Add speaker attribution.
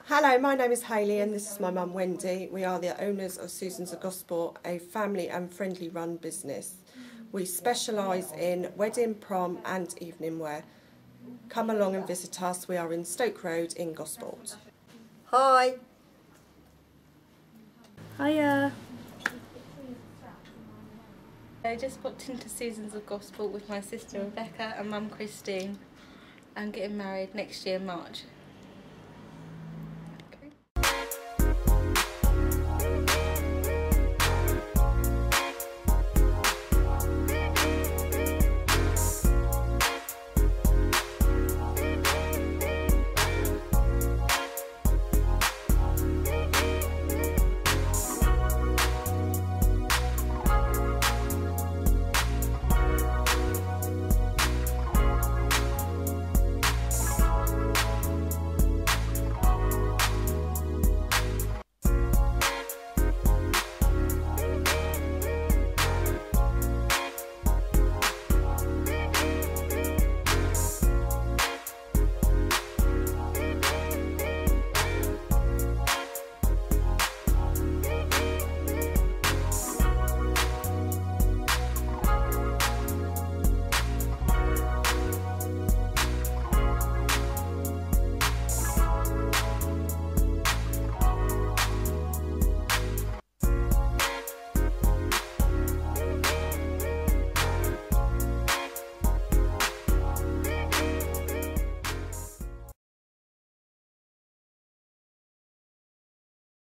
Speaker 1: Hello, my name is Hayley and this is my mum Wendy. We are the owners of Susans of Gosport, a family and friendly run business. We specialise in wedding, prom and evening wear. Come along and visit us. We are in Stoke Road in Gosport.
Speaker 2: Hi.
Speaker 3: Hiya.
Speaker 4: I just popped into Susans of Gosport with my sister Rebecca and mum Christine. I'm getting married next year, March.